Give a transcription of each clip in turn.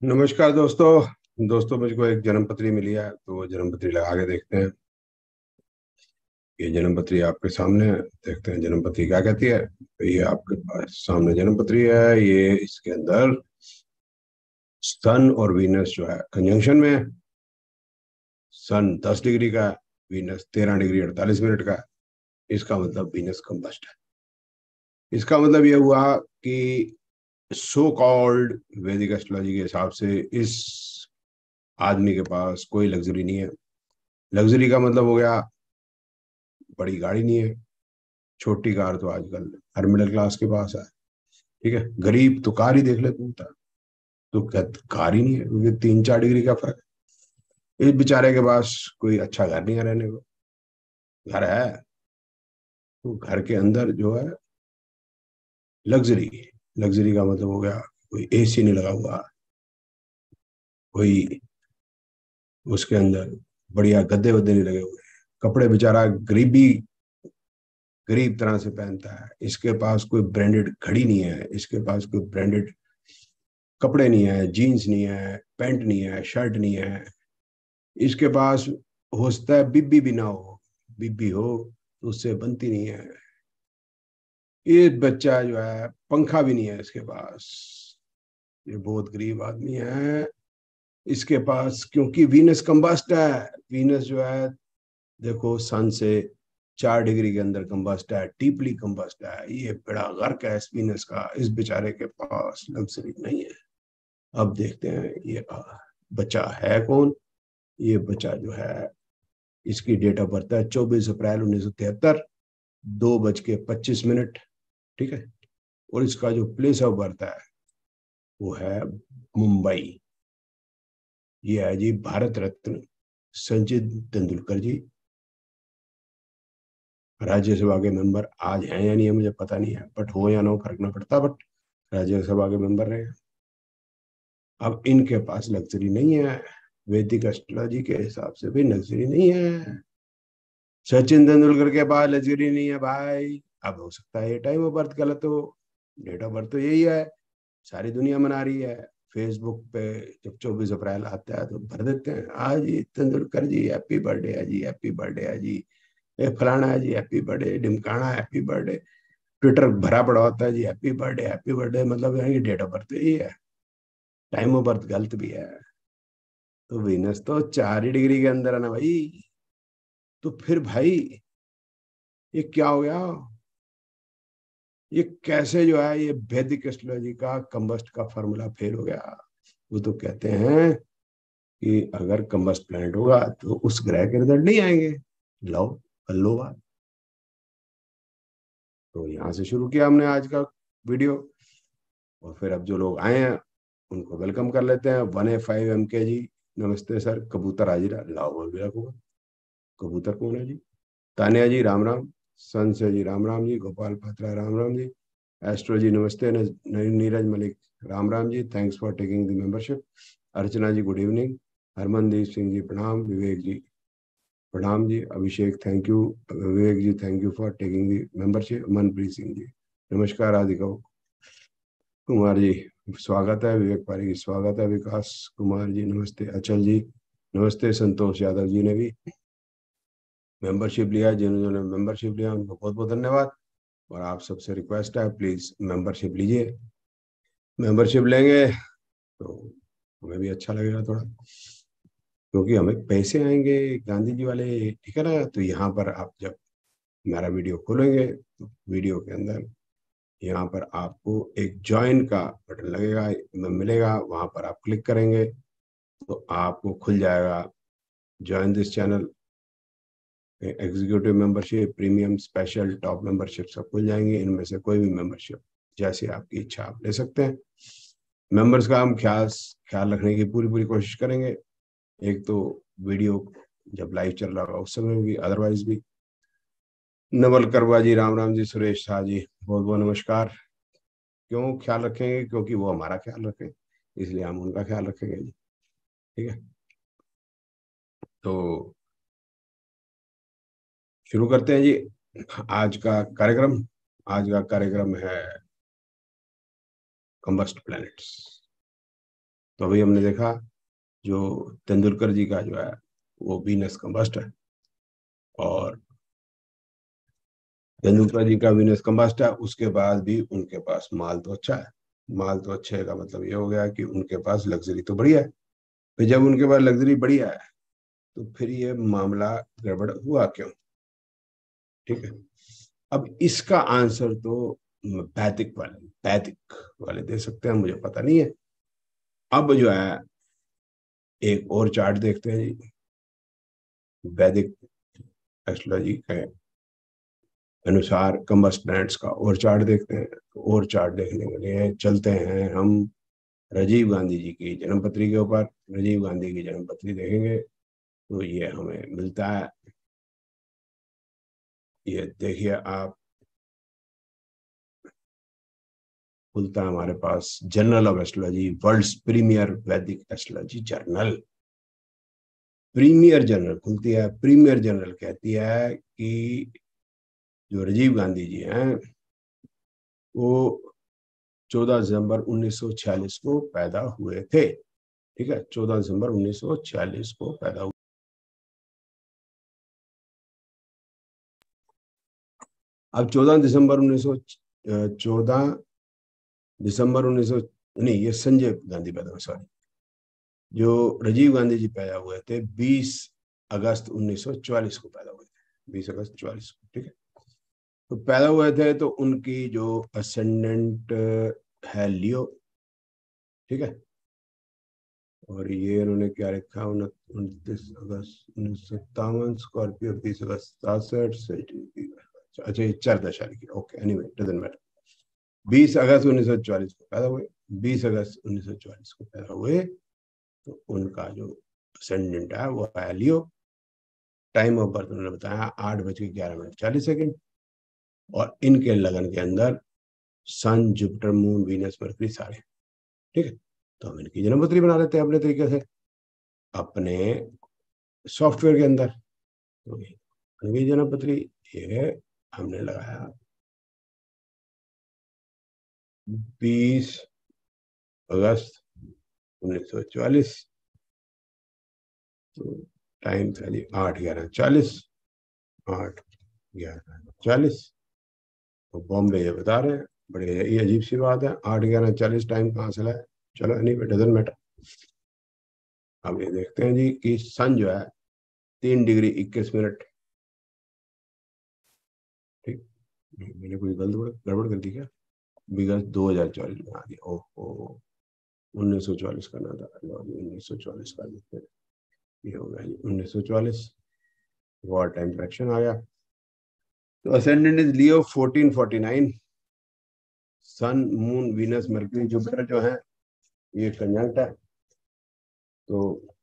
नमस्कार दोस्तों। मुझको एक जन्म पत्री मिली है, तो वो जन्म पत्री लगा के देखते हैं। ये जन्म पत्री आपके सामने है। देखते हैं जन्म पत्री क्या कहती है। तो ये आपके पास सामने जन्म पत्री है। ये इसके अंदर सन और वीनस जो है कंजंक्शन में है। सन 10 डिग्री का है, वीनस 13 डिग्री 48 मिनट का है। इसका मतलब वीनस कंबस्ट है। इसका मतलब ये हुआ कि सो कॉल्ड वैदिक एस्ट्रोलॉजी के हिसाब से इस आदमी के पास कोई लग्जरी नहीं है। लग्जरी का मतलब हो गया बड़ी गाड़ी नहीं है। छोटी कार तो आजकल हर मिडिल क्लास के पास है। ठीक है, गरीब तो कार ही देख ले तू। तो कार ही नहीं है, क्योंकि 3-4 डिग्री का फर्क है। इस बेचारे के पास कोई अच्छा घर नहीं है रहने को। घर है तो घर के अंदर जो है लग्जरी। लग्जरी का मतलब हो गया कोई एसी नहीं लगा हुआ, कोई उसके अंदर बढ़िया गद्दे वद्दे नहीं लगे हुए, कपड़े बेचारा गरीबी गरीब तरह से पहनता है। इसके पास कोई ब्रांडेड घड़ी नहीं है, इसके पास कोई ब्रांडेड कपड़े नहीं है, जीन्स नहीं है, पैंट नहीं है, शर्ट नहीं है। इसके पास हो सकता है बिब्बी भी ना हो, बिब्बी हो तो उससे बनती नहीं है। ये बच्चा जो है पंखा भी नहीं है इसके पास। ये बहुत गरीब आदमी है। इसके पास क्योंकि वीनस कंबस्ट है। वीनस जो है देखो सन से 4 डिग्री के अंदर कंबस्ट है, डीपली कंबस्ट है। ये बड़ा गर्क है इस वीनस का। इस बेचारे के पास लग्जरी नहीं है। अब देखते हैं ये बच्चा है कौन। ये बच्चा जो है इसकी डेट ऑफ बर्थ है 24 अप्रैल 1973, 2:25। ठीक है। और इसका जो प्लेस ऑफ बर्थ है वो है मुंबई। ये है जी भारत रत्न सचिन तेंदुलकर जी। राज्यसभा के मेंबर आज हैं या नहीं है मुझे पता नहीं है, बट हो या ना हो फर्क ना पड़ता, बट राज्यसभा के मेंबर रहे। अब इनके पास लग्जरी नहीं है। वैदिक एस्ट्रोलॉजी के हिसाब से भी लग्जरी नहीं है। सचिन तेंदुलकर के पास लग्जरी नहीं है भाई। अब हो सकता है ये टाइम ऑफ बर्थ गलत हो। डेट ऑफ बर्थ तो यही है, सारी दुनिया मना रही है। फेसबुक पे जब 24 अप्रैल आता है तो भर देते हैं आज ही तेंदुलकर जी हैप्पी बर्थडे है जी, हैप्पी बर्थडे है जी, ये फलाना है जी हैप्पी बर्थडे, ढिमकाना हैप्पी बर्थडे। ट्विटर भरा पड़ा होता है जी हैप्पी बर्थडे हैप्पी बर्थडे। मतलब है कि डेट ऑफ बर्थ तो यही है, टाइम ऑफ बर्थ गलत भी है। तो वीनस तो 4 ही डिग्री के अंदर है ना भाई। तो फिर भाई ये क्या हो गया। ये कैसे जो है ये वैदिक एस्ट्रोलॉजी का कंबस्ट का फॉर्मूला फेल हो गया। वो तो कहते हैं कि अगर कंबस्ट प्लैनेट होगा तो उस ग्रह के रिजल्ट नहीं आएंगे। लो कर लो बात। तो यहाँ से शुरू किया हमने आज का वीडियो। और फिर अब जो लोग आए हैं उनको वेलकम कर लेते हैं। 1A5MK जी, नमस्ते सर। कबूतर हाजिर लाओ बोल भी रखूंगा। कबूतर कौन है जी। तानिया जी राम राम। संशय जी राम राम जी। गोपाल पात्रा राम राम जी। एस्ट्रो जी नमस्ते। Neeraj Malik Ram Ram ji, thanks for taking the membership. Archana ji good evening. Harmandeep Singh ji प्रणाम। विवेक जी प्रणाम जी। Abhishek thank you. Vivek ji thank you for taking the membership. Manpreet Singh ji नमस्कार। राधिका कुमार जी स्वागत है। विवेक पारी स्वागत है। विकास कुमार जी नमस्ते। अचल जी नमस्ते। संतोष यादव जी ने भी मेंबरशिप लिया। जिन्होंने मेंबरशिप लिया उनको बहुत बहुत धन्यवाद। और आप सबसे रिक्वेस्ट है प्लीज मेंबरशिप लीजिए। मेंबरशिप लेंगे तो हमें भी अच्छा लगेगा थोड़ा, क्योंकि हमें पैसे आएंगे गांधी जी वाले। ठीक है ना। तो यहाँ पर आप जब हमारा वीडियो खोलेंगे तो वीडियो के अंदर यहाँ पर आपको एक ज्वाइन का बटन लगेगा, मिलेगा। वहां पर आप क्लिक करेंगे तो आपको खुल जाएगा join this channel, executive membership, premium, special, top membership सब खुल जाएंगे। इनमें से कोई भी मेंबरशिप जैसे आपकी इच्छा आप ले सकते हैं। मेंबर्स का हम ख्याल रखने की पूरी पूरी कोशिश करेंगे। एक तो वीडियो जब लाइव चल रहा होगा उस समय भी, अदरवाइज भी। नवल करवा जी राम राम जी। सुरेश शाह जी बहुत बहुत नमस्कार। क्यों ख्याल रखेंगे, क्योंकि वो हमारा ख्याल रखें, इसलिए हम उनका ख्याल रखेंगे जी। ठीक है। तो शुरू करते हैं जी आज का कार्यक्रम। आज का कार्यक्रम है कंबस्ट प्लैनेट्स। तो अभी हमने देखा जो तेंदुलकर जी का जो है वो वीनस कंबस्ट है, और तेंदुलकर जी का वीनस कंबस्ट है, उसके बाद भी उनके पास माल तो अच्छा है। माल तो अच्छे का मतलब ये हो गया कि उनके पास लग्जरी तो बढ़िया है। फिर जब उनके पास लग्जरी बढ़िया है तो फिर ये मामला गड़बड़ हुआ क्यों? ठीक है, अब इसका आंसर तो वैदिक वाले दे सकते हैं, मुझे पता नहीं है। अब जो है एक और चार्ट देखते हैं जी, वैदिक एस्ट्रोलॉजी के अनुसार कंबस्ट प्लैनेट्स का और चार्ट देखते हैं। तो और चार्ट देखने के लिए चलते हैं हम राजीव गांधी जी की जन्मपत्री के ऊपर। राजीव गांधी की जन्मपत्री देखेंगे तो ये हमें मिलता है, ये देखिए आप, खुलता है हमारे पास journal of astrology, world's premier Vedic astrology journal. Premier journal खुलती है, प्रीमियर जर्नल कहती है कि जो राजीव गांधी जी हैं वो 14 दिसंबर 1946 को पैदा हुए थे। ठीक है, 14 दिसंबर 1946 को पैदा हुए। अब 14 दिसंबर 19 नहीं, ये संजय गांधी पैदा हुए, सॉरी। जो राजीव गांधी जी पैदा हुए थे 20 अगस्त 1944 को पैदा हुए थे, 20 अगस्त 44 को। ठीक है, तो पैदा हुए थे तो उनकी जो असेंडेंट है लियो। ठीक है, और ये इन्होंने क्या रखा, 29 अगस्त 1957, स्कॉर्पियो 20 अगस्त 67। अच्छा, ये 4 दशा लिखी, ओके, एनीवे डजंट मैटर। 20 अगस्त 1944 को पैदा हुए, 20 अगस्त 1944 को पैदा हुए, तो उनका जो असेंडेंट है वो है लियो। टाइम ऑफ बर्थ उन्होंने बताया 8:11:40। और इनके लगन के अंदर sun, Jupiter, moon, Venus, Mercury सारे। ठीक है, तो हम इनकी जन्मपत्री बना लेते हैं अपने तरीके से, अपने सॉफ्टवेयर के अंदर। तो इनकी जन्मपत्री ये हमने लगाया 20 अगस्त 1944। तो टाइम था जी 8:11:40, 8:11:40। तो बॉम्बे ये बता रहे हैं, बड़े ये अजीब सी बात है, 8:11:40 टाइम कहाँ से लाए? चलो एनीवे डजंट मैटर। अब ये देखते हैं जी कि सन जो है 3 डिग्री 21 मिनट। ठीक, मैंने कोई गलत गड़बड़ कर दी क्या? बिगस्त 2044 में आ गया, ओहो, 1944 करना था, 1944 कर देते हैं। ये हो गया जी 1944, वॉर टाइम फ्रैक्शन आ गया। तो ascendant is Leo 1449। Sun, moon, Venus, Mercury, Jupiter जो है ये कंजंक्ट है। तो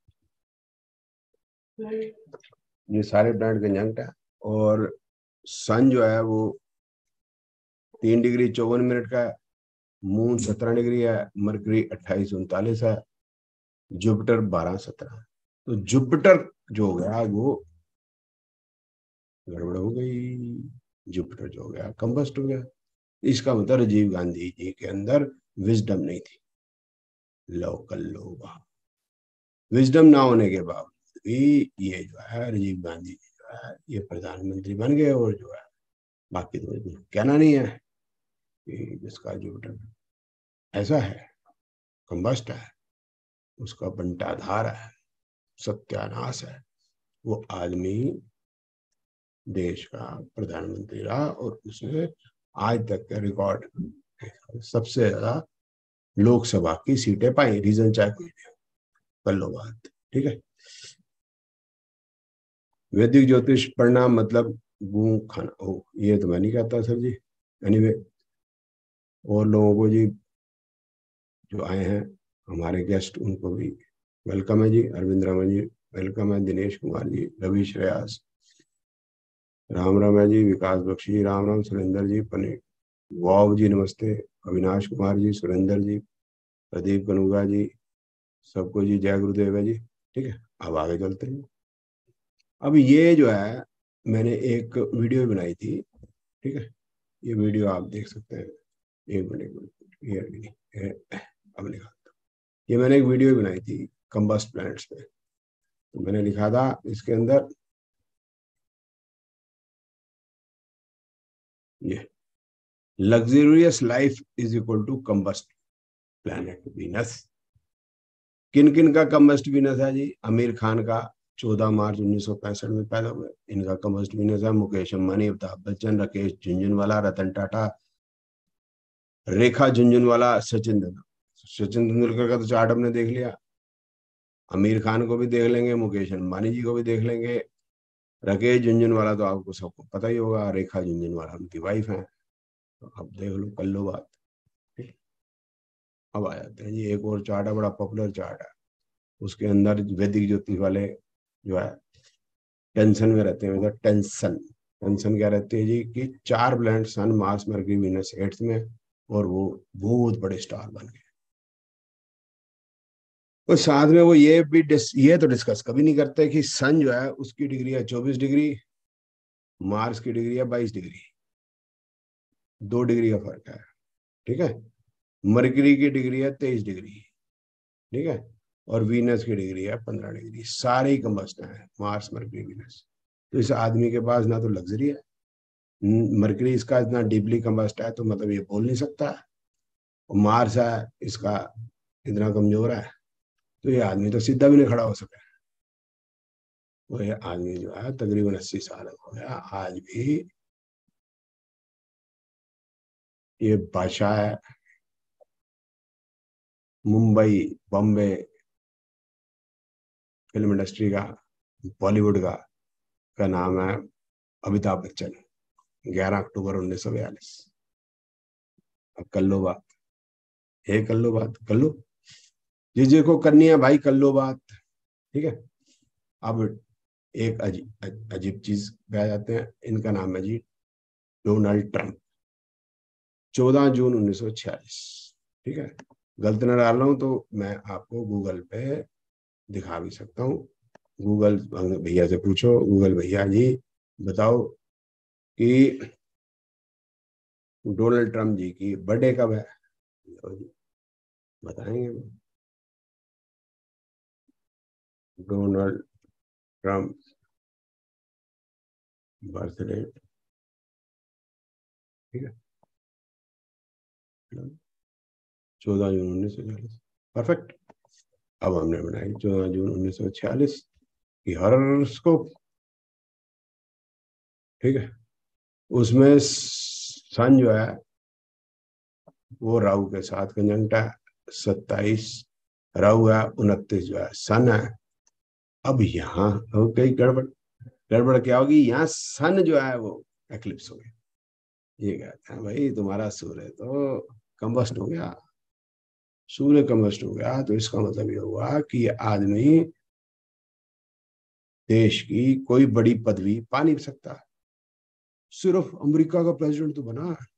ये सारे प्लैनेट कंजंक्ट है, और सन जो है वो 3 डिग्री 54 मिनट का है, मून 17 डिग्री है, मरकरी 28:39 है, जुपिटर 12:17। तो जुपिटर जो हो गया वो गड़बड़ हो गई, जुपिटर जो हो गया कंबस्ट हो गया। इसका मतलब राजीव गांधी जी के अंदर विजडम नहीं थी, लोकल लोग, विजडम ना होने के बावजूद भी ये जो है राजीव गांधी जी जो है ये प्रधानमंत्री बन गए। और जो है बाकी तो कहना नहीं है कि जिसका जुपिटर ऐसा है, कंबस्ट है, उसका बंटाधार है, सत्यानाश है, वो आदमी देश का प्रधानमंत्री रहा, और उसने आज तक का रिकॉर्ड सबसे ज्यादा लोकसभा की सीटें पाई, रीजन चाहे कोई भी हो, कर लो बात। ठीक है, वैदिक ज्योतिष पढ़ना मतलब गूं खाना, ओ ये तो मैं नहीं कहता सर जी। एनीवे, और लोगों को जी जो आए हैं हमारे गेस्ट उनको भी वेलकम है जी। अरविंद रमन जी वेलकम है, दिनेश कुमार जी, रवि श्रेयास राम राम है जी, विकास बख्शी जी राम राम, सुरेंद्र जी पनी वाव जी नमस्ते, अविनाश कुमार जी, सुरेंद्र जी, प्रदीप कनुगा जी, सबको जी जय गुरुदेव है जी। ठीक है, अब आगे चलते हैं। अब ये जो है मैंने एक वीडियो बनाई थी। ठीक है, ये वीडियो आप देख सकते हैं। एक मिनट, ये अब निकाल, ये मैंने एक वीडियो बनाई थी कंबस्ट प्लैनेट्स पे, तो मैंने लिखा था इसके अंदर ये luxurious life is equal to combust planet Venus. किन किन का कंबस्ट वीनस है जी? आमिर खान का 14 मार्च 1965 में पैदा हुए, इनका कंबस्ट वीनस है। मुकेश अंबानी, अमिताभ बच्चन, राकेश झुंझुनवाला, रतन टाटा, रेखा झुंझुनवाला, सचिन तेंदुलकर। सचिन तेंदुलकर का तो चार्ट हमने देख लिया, आमिर खान को भी देख लेंगे, मुकेश अंबानी जी को भी देख लेंगे, राकेश झुंझुनवाला तो आपको सबको पता ही होगा, रेखा झुंझुनवाला उनकी वाइफ है, तो अब देख लो, कर लो बात। ठीक। अब आ जाते हैं जी, एक और चार्ट है, बड़ा पॉपुलर चार्ट है, उसके अंदर वैदिक ज्योतिष वाले जो है टेंशन में रहते हैं, मतलब टेंशन, टेंशन क्या रहती है जी कि 4 planet sun, Mars, Mercury, Venus 8th में, और वो बहुत बड़े स्टार बन गए। और साथ में वो ये तो डिस्कस कभी नहीं करते कि सन जो है उसकी डिग्री है 24 डिग्री, मार्स की डिग्री है 22 डिग्री, 2 डिग्री का फर्क है। ठीक है। मरकरी की डिग्री है 23 डिग्री। ठीक है। और वीनस की डिग्री है 15 डिग्री। सारे ही कंबस्ट है, मार्स, मरकरी, वीनस। तो इस आदमी के पास ना तो लग्जरी है, मरकरी इसका इतना डीपली कंबस्ट है तो मतलब ये बोल नहीं सकता, और मार्स है इसका इतना कमजोर है, तो ये आदमी तो सीधा भी नहीं खड़ा हो सका। वो ये आदमी जो है तकरीबन 80 साल हो गया, आज भी ये बादशाह है मुंबई, बॉम्बे फिल्म इंडस्ट्री का, बॉलीवुड का नाम है अमिताभ बच्चन। 11 अक्टूबर 1942। अब कर लो बात, ये कर लो बात, कर लो जिसको करनी है भाई, कर लो बात। ठीक है। अब एक अजीब अजीब चीज पे आ जाते हैं, इनका नाम है जी डोनाल्ड ट्रंप। 14 जून 1946। ठीक है। गलत ना डाल रहा हूं तो मैं आपको गूगल पे दिखा भी सकता हूँ। गूगल भैया से पूछो, गूगल भैया जी बताओ कि डोनाल्ड ट्रंप जी की बर्थडे कब है? लो जी, बताएंगे वो। Donald Trump birthday. ठीक है। 14 जून 1946। परफेक्ट। अब हमने बनाई 14 जून 1946 की हॉरोस्कोप। ठीक है। उसमें सन जो है वो राहु के साथ कंजंक्ट है। 27 राहु है, 29 जो है सन है। अब यहाँ हो गई गड़बड़। गड़बड़ क्या होगी, यहाँ सन जो है वो एक्लिप्स हो गया। ये कहते हैं भाई तुम्हारा सूर्य तो कंबस्ट हो गया, सूर्य कंबस्ट हो गया, तो इसका मतलब ये हुआ कि ये आदमी देश की कोई बड़ी पदवी पा नहीं सकता, सिर्फ अमेरिका का प्रेसिडेंट तो बना है।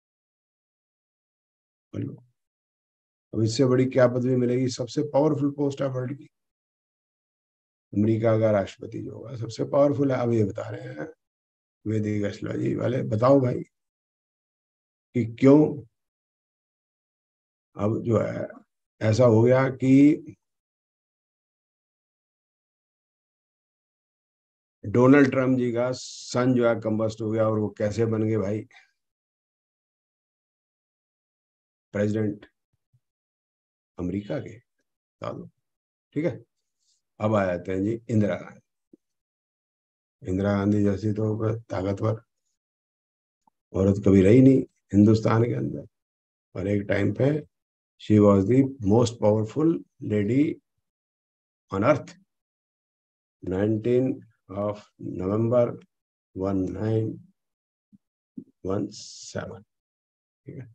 बोलो, अब इससे बड़ी क्या पदवी मिलेगी? सबसे पावरफुल पोस्ट है वर्ल्ड की, अमेरिका का राष्ट्रपति जो होगा सबसे पावरफुल है। अब ये बता रहे हैं वैदिक एस्ट्रोलॉजी वाले, बताओ भाई कि क्यों अब जो है ऐसा हो गया कि डोनाल्ड ट्रम्प जी का सन जो है कंबस्ट हो गया, और वो कैसे बन गए भाई प्रेसिडेंट अमेरिका के? बता दो। ठीक है। अब आ जाते हैं जी इंदिरा गांधी। इंदिरा गांधी जैसी तो ताकतवर औरत कभी रही नहीं हिंदुस्तान के अंदर, और एक टाइम पे she was the most powerful lady on earth. 19 of November 1917। ठीक है।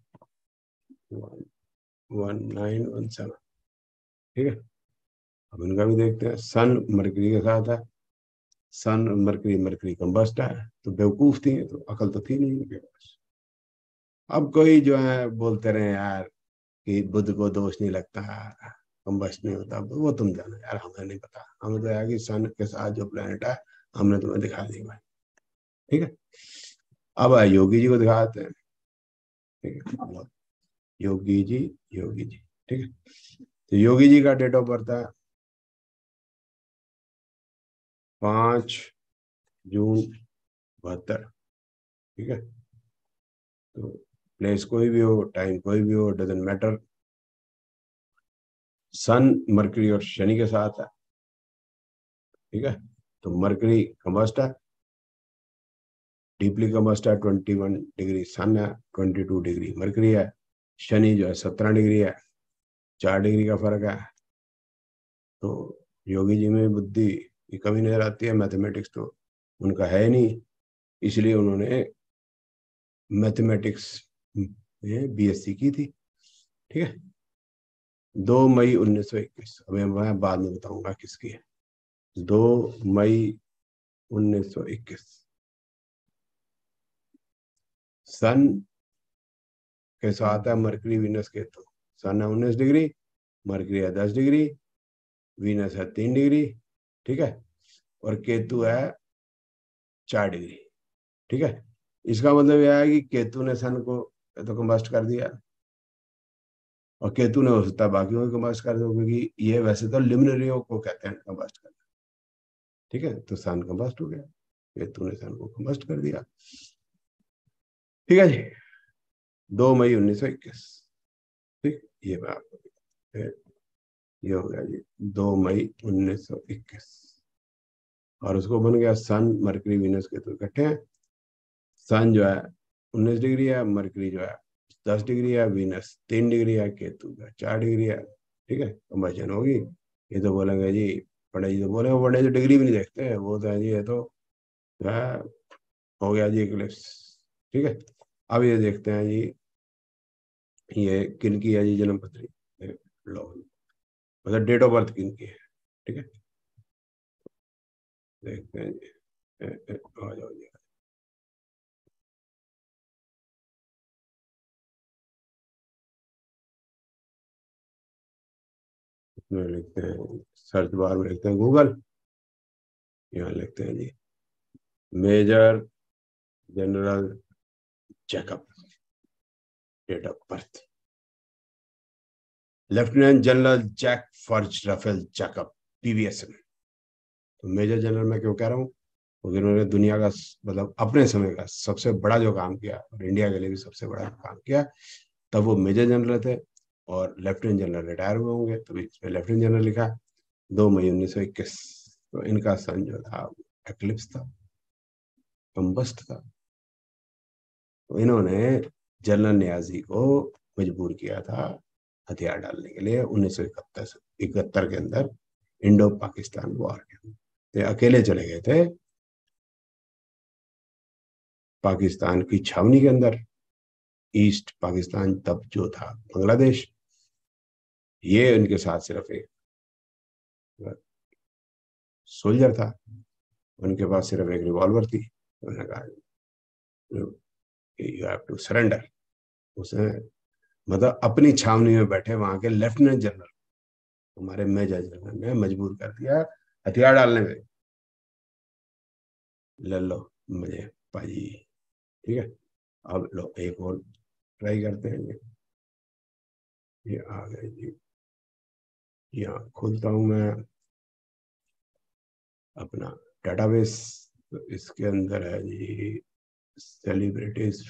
1917। ठीक है। अब इनका भी देखते हैं, सन मरकरी के साथ है, सन मरकरी, मरकरी कंबस्ट है, तो बेवकूफ थी, तो अकल तो थी नहीं उनके पास। अब कोई जो है बोलते रहे यार कि बुध को दोष नहीं लगता, कंबस्ट नहीं होता, वो तुम जानो यार, हमें नहीं पता। हमें तो यार कि सन के साथ जो प्लेनेट है हमने तुम्हें दिखा दी भाई। ठीक है। अब योगी जी को दिखाते हैं। ठीक है। योगी जी, योगी जी। ठीक है। तो योगी जी का डेट ऑफ बर्थ है 5 जून 72। ठीक है, तो प्लेस कोई भी हो, टाइम कोई भी हो, डजेंट मैटर। सन मरकरी और शनि के साथ है। ठीक है, तो मरकरी कंबस्ट है, डीपली कंबस्ट है, 21 डिग्री सन है, 22 डिग्री मरकरी है। शनि जो है 17 डिग्री है, 4 डिग्री का फर्क है। तो योगी जी में बुद्धि की कमी नजर आती है, मैथमेटिक्स तो उनका है ही नहीं, इसलिए उन्होंने मैथमेटिक्स में बीएससी की थी। ठीक है, 2 मई 1921, अभी मैं बाद में बताऊंगा किसकी है। 2 मई 1921। सन के साथ है मरकरी वीनस केतु। सन है 19 डिग्री, मरकरी है 10 डिग्री, वीनस है 3 डिग्री। ठीक है, और केतु है 4 डिग्री। ठीक है, इसका मतलब यह है कि केतु ने सन को तो कंबस्ट कर दिया, और केतु ने हो सकता है बाकियों को कंबस्ट कर दो, क्योंकि ये वैसे तो लिमिनरियों को कहते हैं कंबस्ट करना। ठीक है, तो सन कंबस्ट हो गया, केतु ने सन को कंबस्ट कर दिया। ठीक है जी, 2 मई 1921। ठीक, ये मैं आपको, ये हो गया जी 2 मई 1921। और उसको बन गया सन मरकरी वीनस केतु इकट्ठे हैं। सन जो है 19 डिग्री है, मरकरी जो है 10 डिग्री है, वीनस 3 डिग्री है, केतु जो है 4 डिग्री है। ठीक है, कंबशन होगी। ये तो बोलेंगे जी, पंडित जी तो बोलेंगे, पंडित जी डिग्री भी नहीं देखते हैं, वो तो है जी, ये तो जो है हो गया जी इक्लिप्स। ठीक है, अब ये देखते हैं जी, ये किन की है जी जन्म पत्री, लो, मतलब डेट ऑफ बर्थ किन की है। ठीक है, देखते हैं जी, आ जाओ जी। इसमें लिखते हैं, सर्च बार में लिखते हैं गूगल, यहाँ लिखते हैं जी major general checkup, date of birth, lieutenant general Jack Farj Rafael Jacob, PVSM. तो मेजर जनरल मैं क्यों कह रहा हूँ, क्योंकि उन्होंने दुनिया का मतलब अपने समय का सबसे बड़ा जो काम किया, और इंडिया के लिए भी सबसे बड़ा काम किया, तब वो मेजर जनरल थे। और लेफ्टिनेंट जनरल रिटायर हुए होंगे, तभी इसमें लेफ्टिनेंट जनरल लिखा। 2 मई 1921। तो इनका सन जो था एक्लिप्स था, कंबस्ट था। तो इन्होंने जनरल न्याजी को मजबूर किया था हथियार डालने के लिए 1971 के अंदर, इंडो पाकिस्तान वॉर के अंदर। तो अकेले चले गए थे पाकिस्तान की छावनी के अंदर। ईस्ट पाकिस्तान तब जो था बांग्लादेश, ये उनके साथ सिर्फ एक सोल्जर था, उनके पास सिर्फ एक रिवॉल्वर थी। उन्होंने कहा यू हैव टू सरेंडर। उसने मतलब अपनी छावनी में बैठे वहां के लेफ्टिनेंट जनरल, हमारे मेजर जनरल ने मजबूर कर दिया हथियार डालने में। ले लो मुझे पाजी। ठीक है, अब लो एक और ट्राई करते हैं। ये आ गए जी, यहाँ खोलता हूँ मैं अपना डेटाबेस। तो इसके अंदर है जी सेलिब्रिटीज,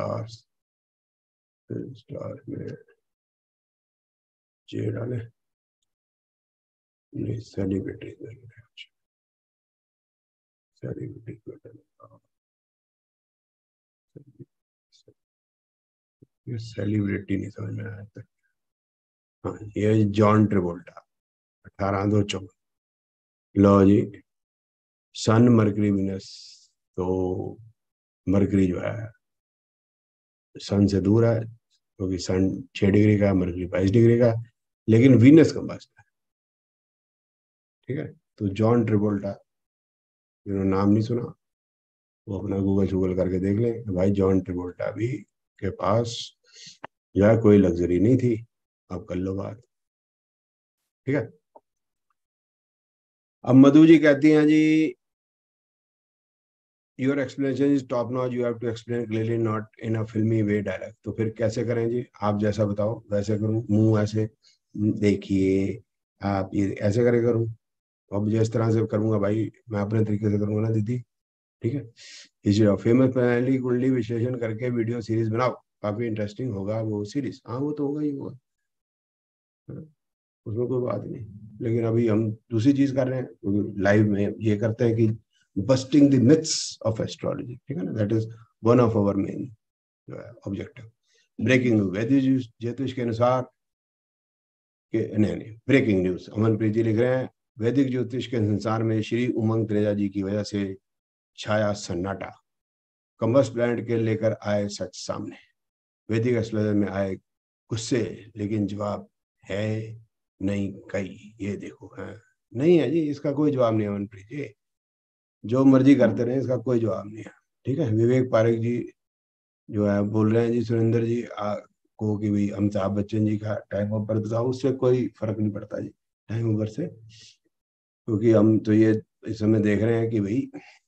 फिल्म स्टार में जे डाले, नहीं सेलिब्रिटीज में, सेलिब्रिटीज में ये सेलिब्रिटी नहीं समझ में आया तक। हाँ, ये जॉन ट्रेवोल्टा, 18 2 14। लो जी, सन मरकरी विनस। तो मरकरी जो है सन से दूर है, क्योंकि सन 6 डिग्री का, मरकरी 22 डिग्री का, लेकिन वीनस का पास है। ठीक है, तो जॉन ट्रेवोल्टा, जिन्होंने नाम नहीं सुना वो अपना गूगल करके देख ले कि भाई जॉन ट्रेवोल्टा भी के पास जो है कोई लग्जरी नहीं थी। अब कर लो बात। ठीक है, अब मधु जी कहती हैं जी your explanation is top notch, you have to explain clearly not in a filmy way dialogue. तो फिर कैसे करें जी, आप जैसा बताओ वैसे करूं, मुंह ऐसे देखिए आप ये ऐसे करे करूँ, अब मुझे इस तरह से करूंगा भाई, मैं अपने तरीके से करूंगा ना दीदी, ठीक है। इसी फेमस प्रणाली कुंडली विश्लेषण करके वीडियो सीरीज बनाओ, काफी इंटरेस्टिंग होगा वो सीरीज। हाँ वो तो होगा ही होगा, हाँ, उसमें कोई बात नहीं। लेकिन अभी हम दूसरी चीज कर रहे हैं, लाइव में ये करते हैं कि busting the myths of astrology, ठीक है ना, that is one of our main objective. Breaking news, Vedic ज्योतिष के अनुसार के नहीं नहीं, ब्रेकिंग न्यूज, अमनप्रीत जी लिख रहे हैं, वैदिक ज्योतिष के संसार में श्री उमंग त्रिजा जी की वजह से छाया सन्नाटा, कम्बस्ट प्लैनेट के लेकर आए सच सामने, वैदिक एस्ट्रोलॉजी में आए गुस्से, लेकिन जवाब है नहीं कई, ये देखो है, नहीं है जी, इसका कोई जवाब नहीं है अमनप्रीत जी, जो मर्जी करते रहे, इसका कोई जवाब नहीं है, ठीक है। विवेक पारेख जी जो है बोल रहे हैं जी सुरेंद्र जी को कि भाई अमिताभ बच्चन जी का टाइम ऑफ बर्थ था, उससे कोई फर्क नहीं पड़ता जी टाइम ऑफ बर्थ से, क्योंकि हम तो ये इस समय देख रहे हैं कि भाई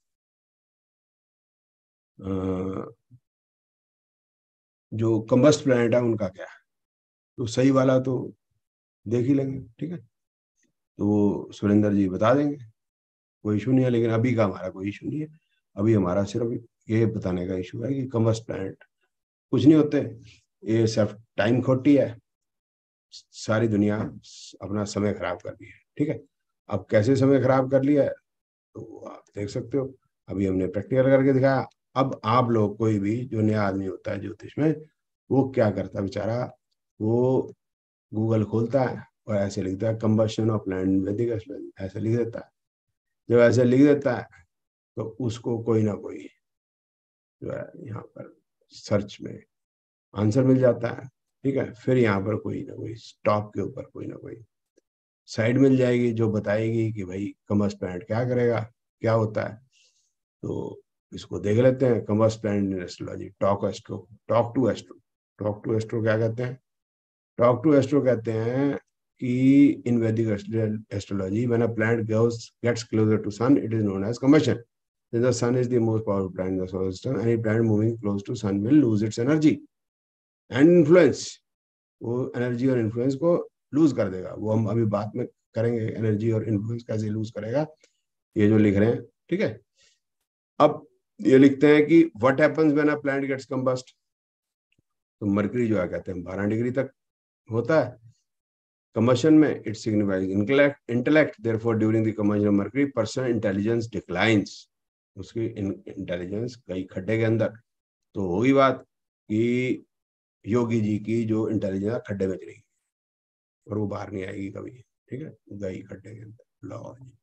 जो कंबस्ट प्लैनेट है उनका क्या है, तो सही वाला तो देख ही लेंगे, ठीक है, तो वो सुरेंद्र जी बता देंगे, कोई इशू नहीं है। लेकिन अभी का हमारा कोई इशू नहीं है, अभी हमारा सिर्फ ये बताने का इशू है कि कंबस्ट प्लैनेट कुछ नहीं होते, ये सिर्फ टाइम खोटी है, सारी दुनिया अपना समय खराब कर रही है, ठीक है। अब कैसे समय खराब कर लिया है तो आप देख सकते हो, अभी हमने प्रैक्टिकल करके दिखाया। अब आप लोग, कोई भी जो नया आदमी होता है ज्योतिष में, वो क्या करता है बेचारा, वो गूगल खोलता है और ऐसे लिखता है combustion of land Vedic astrology, ऐसे लिख देता है। जब ऐसे लिख देता है तो उसको कोई ना कोई जो है यहाँ पर सर्च में आंसर मिल जाता है, ठीक है। फिर यहाँ पर कोई ना कोई स्टॉक के ऊपर कोई ना कोई साइड मिल जाएगी जो बताएगी कि भाई कमर्स प्लांट क्या करेगा, क्या होता है। तो इसको देख लेते हैं, combust planet in astrology, talk astro, talk to astro. Talk to astro क्या कहते हैं? टॉक टू एस्ट्रो कहते हैं कि in Vedic astrology when a planet goes gets closer to sun it is known as combustion, the sun is the most powerful planet in the solar system, any planet moving close to sun will lose its energy and influence, वो energy और influence को lose कर देगा। वो हम अभी बात में करेंगे, एनर्जी और इन्फ्लुएंस कैसे लूज करेगा, ये जो लिख रहे हैं, ठीक है। अब ये लिखते हैं कि what happens when a planet gets combust, तो मरकरी जो है कहते हैं 12 डिग्री तक होता है कंबशन में, it signifies intellect, therefore during the combustion of Mercury person intelligence declines, उसकी इंटेलिजेंस कई खड्डे के अंदर। तो होगी बात कि योगी जी की जो इंटेलिजेंस खड्डे में चलेगी और वो बाहर नहीं आएगी कभी, ठीक है, गई खड्डे के अंदर। लो जी,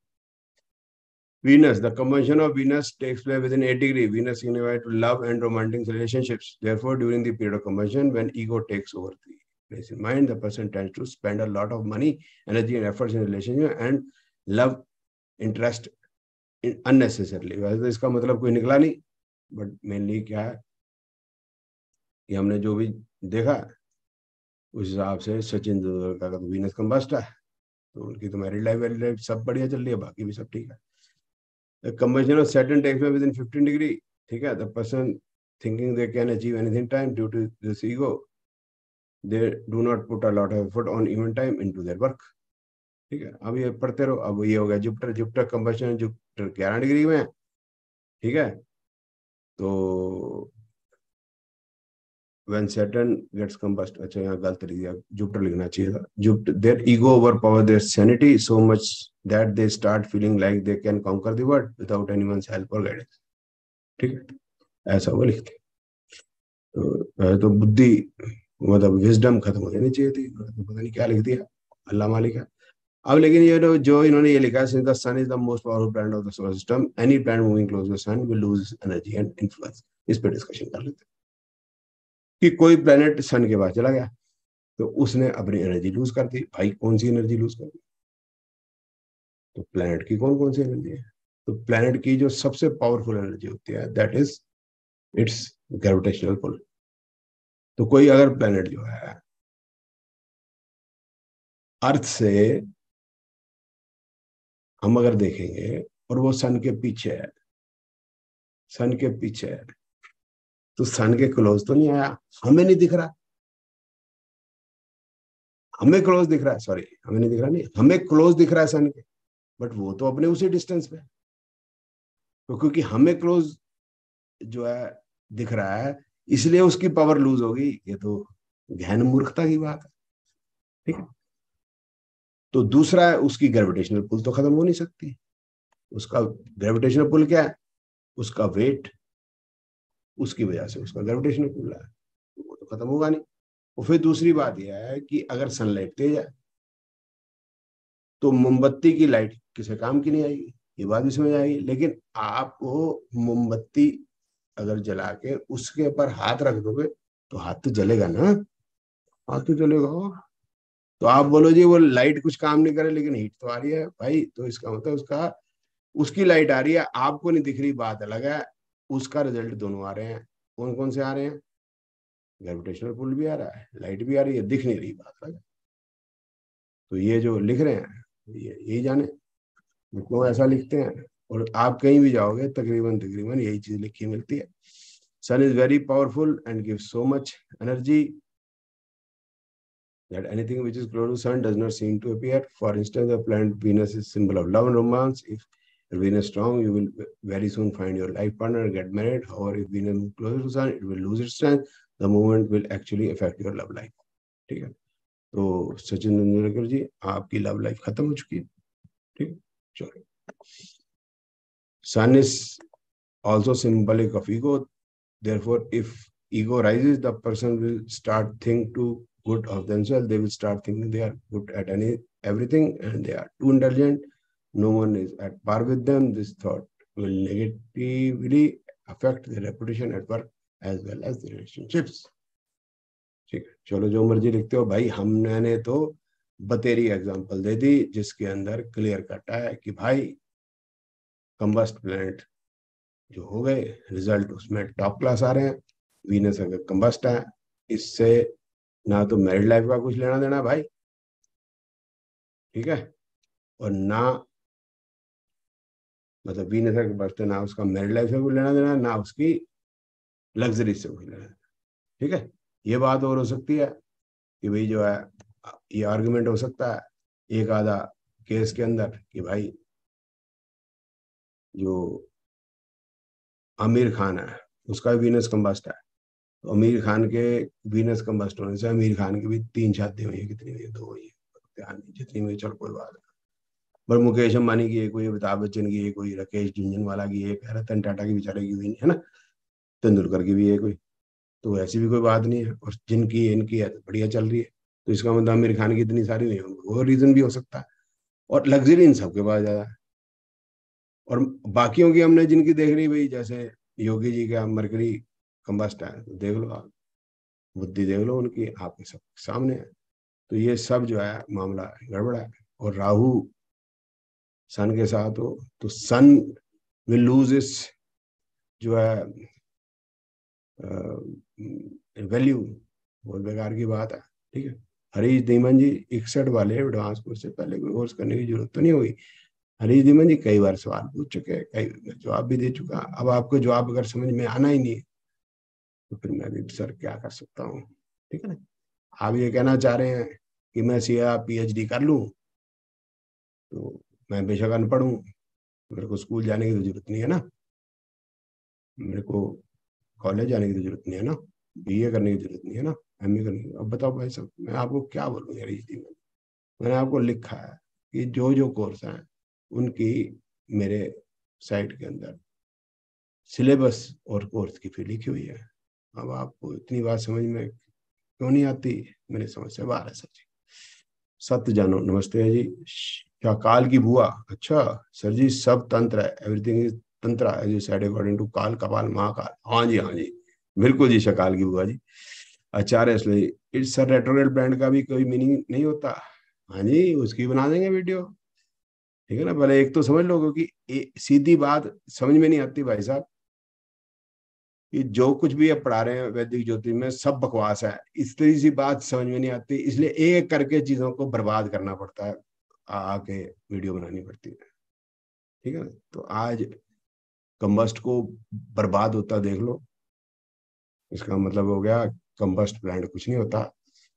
Venus, the conjunction of Venus takes place within 8 degrees. Venus signifies to love and romantic relationships. Therefore, during the period of conjunction, when ego takes over the place in mind, the person tends to spend a lot of money, energy, and efforts in relationship and love interest in unnecessarily. वैसे तो इसका मतलब कोई निकला नहीं, but mainly क्या है कि हमने जो भी देखा उस हिसाब से सचिन तेंदुलकर का तो वीनस कंबस्ट है, तो उनकी तो मैरिड लाइफ सब बढ़िया चल रही है, बाकी भी सब ठीक है। The combustion of Saturn takes place within 15 degree. ठीक है, the person thinking they can achieve anything time due to this ego, they do not put a lot of effort on even time into their work. ठीक है, अब ये पढ़ते रहो। अब ये हो गया Jupiter, Jupiter combustion, Jupiter 11 degree में, ठीक है। तो when Saturn gets combust, अच्छा यहाँ गलत लिख दिया, जुपिटर लिखना चाहिए था। Jupiter, their ego overpower their sanity so much that they start feeling like they can conquer the world without anyone's help or guidance, ठीक है, ऐसा वो लिखते। तो बुद्धि मतलब विजडम खत्म हो जानी चाहिए थी, तो पता नहीं क्या लिख दिया, अल्लाह मालिक है। अब लेकिन ये जो इन्होंने ये लिखा है, since the sun is the most powerful planet of the solar system, any planet moving close to the sun will lose energy and influence. इस पे डिस्कशन कर लेते हैं कि कोई प्लैनेट सन के पास चला गया तो उसने अपनी एनर्जी लूज कर दी। भाई कौन सी एनर्जी लूज कर दी? तो प्लैनेट की कौन कौन सी एनर्जी है? तो प्लैनेट की जो सबसे पावरफुल एनर्जी होती है that is its gravitational pull. तो कोई अगर प्लैनेट जो है अर्थ से हम अगर देखेंगे और वो सन के पीछे है, सन के पीछे है, तो सन के क्लोज तो नहीं आया, हमें नहीं दिख रहा, हमें क्लोज दिख रहा है, सॉरी हमें नहीं दिख रहा, नहीं हमें क्लोज दिख रहा है सन के, बट वो तो अपने उसी डिस्टेंस पे है। तो क्योंकि हमें क्लोज जो है दिख रहा है, इसलिए उसकी पावर लूज होगी, ये तो गहन मूर्खता की बात है। ठीक है। तो दूसरा है, उसकी ग्रेविटेशनल पुल तो खत्म हो नहीं सकती। उसका ग्रेविटेशनल पुल क्या है? उसका वेट, उसकी वजह से उसका ग्रेविटेशनल पुल है, वो तो खत्म होगा नहीं। और फिर दूसरी बात यह है कि अगर सनलाइट तेज है तो मोमबत्ती की लाइट किसी काम की नहीं आएगी, ये बात भी समझ आएगी। लेकिन आप वो मोमबत्ती अगर जला के उसके ऊपर हाथ रख दोगे तो हाथ तो जलेगा ना, हाथ तो जलेगा। तो आप बोलो जी वो लाइट कुछ काम नहीं करे लेकिन हीट तो आ रही है भाई, तो इसका मतलब उसका उसकी लाइट आ रही है, आपको नहीं दिख रही, बात अलग है। उसका रिजल्ट दोनों आ रहे हैं। कौन कौन से आ रहे हैं? ग्रेविटेशनल पुल भी आ रहा है, लाइट भी आ रही है, दिख नहीं रही, बात अलग है। तो ये जो लिख रहे हैं ये यही जाने वो क्यों ऐसा लिखते हैं। और आप कहीं भी जाओगे तकरीबन तकरीबन यही चीज लिखी मिलती है। Sun is very powerful and give so much energy that anything which is close to sun does not seem to appear. For instance, the planet Venus is symbol of love and romance. If Venus is strong, you will very soon find your life partner and get married. However, if Venus is closer to sun, it will lose its strength. The movement will actually affect your love life. ठीक है। तो सचिन तेंदुलकर जी, आपकी love life खत्म हो चुकी है। ठीक, चलो। Sun is also symbolic of ego. Therefore, if ego rises, the person will start think too good of themselves. They will start thinking they are good at everything and they are too intelligent. No one is at par with them. This thought will negatively affect their reputation at work as well as the relationships. ठीक है, चलो जो मर्जी लिखते हो भाई, हमने तो बतेरी एग्जांपल दे दी जिसके अंदर क्लियर कट है कि भाई कंबस्ट प्लैनेट जो हो गए, रिजल्ट उसमें टॉप क्लास आ रहे हैं। वीनस अगर कंबस्ट है, इससे ना तो मैरिड लाइफ का कुछ लेना देना भाई, ठीक है, और ना मतलब वीनस अगर कंबस्ट है, ना उसका मैरिड लाइफ से कुछ लेना देना, ना उसकी लग्जरी से कुछ लेना देना। ठीक है। ये बात और हो सकती है कि भाई जो है, ये आर्गुमेंट हो सकता है एक आधा केस के अंदर कि भाई जो आमिर खान है उसका वीनस कंबस्ट है, तो आमिर खान के वीनस कंबस्ट होने से आमिर खान की भी 3 शादी हुई है, कितनी हुई है? 2 हुई है, ध्यान नहीं, जितनी हुई चलो कोई बात नहीं। पर मुकेश अंबानी की एक हुई, अमिताभ बच्चन की एक हुई, राकेश झुनझुनवाला की एक, रतन टाटा की बेचारे की हुई नहीं है ना, तेंदुलकर की भी एक हुई। तो ऐसी भी कोई बात नहीं है, और जिनकी इनकी है तो बढ़िया चल रही है। तो इसका मतलब आमिर खान की इतनी सारी हुई है, वो रीजन भी हो सकता है। और लग्जरी इन सबके पास ज्यादा है। और बाकियों की हमने जिनकी देख ली भाई, जैसे योगी जी का मरकरी कंबस्ट है, तो देख लो आप, बुद्धि देख लो उनकी, आपके सब सामने है। तो ये सब जो है मामला गड़बड़ा है। और राहु सन के साथ हो तो सन विल लूज इस जो है वैल्यू, बहुत बेकार की बात है। ठीक है। हरीश धीमन जी 61 वाले एडवांस कोर्स से पहले कोई कोर्स करने की जरूरत तो नहीं होगी। हरीश धीमन जी कई बार सवाल पूछ चुके हैं, कई जवाब भी दे चुका। अब आपको जवाब अगर समझ में आना ही नहीं है तो फिर मैं भी सर क्या कर सकता हूँ। ठीक है ना। आप ये कहना चाह रहे हैं कि मैं सीए पीएचडी कर लूँ, तो मैं बेशक अनपढ़ हूँ, मेरे को स्कूल जाने की तो जरूरत नहीं है ना, मेरे को कॉलेज जाने की तो जरूरत नहीं है ना, बीए करने की जरूरत नहीं है ना, एमए करने की। अब बताओ भाई साहब, मैं आपको क्या बोलूँ यार, इस दिन मैंने आपको लिखा है कि जो जो कोर्स हैं उनकी मेरे साइट के अंदर सिलेबस और कोर्स की फी लिखी हुई है। अब आपको इतनी बात समझ में क्यों नहीं आती? मेरी समझ से बाहर है सर जी। सत्य जानो, नमस्ते है जी। शाकाल की बुआ, अच्छा सर जी, सब तंत्र है, everything is tantra as you said according to काल कपाल महाकाल। हाँ जी, हाँ जी, बिल्कुल जी, शकाल की बुआ जी। आचार्य इसलिए इट्स रेट्रोग्रेड ब्रांड का भी कोई मीनिंग नहीं होता। हाँ जी, उसकी बना देंगे वीडियो। ठीक है ना, पहले एक तो समझ लो, क्योंकि सीधी बात समझ में नहीं आती भाई साहब, कि जो कुछ भी अब पढ़ा रहे हैं वैदिक ज्योतिष में सब बकवास है। इस तरह सी बात समझ में नहीं आती, इसलिए एक एक करके चीजों को बर्बाद करना पड़ता है, आके वीडियो बनानी पड़ती है। ठीक है ना। तो आज कंबस्ट को बर्बाद होता देख लो, इसका मतलब हो गया कंबस्ट प्लांट कुछ नहीं होता,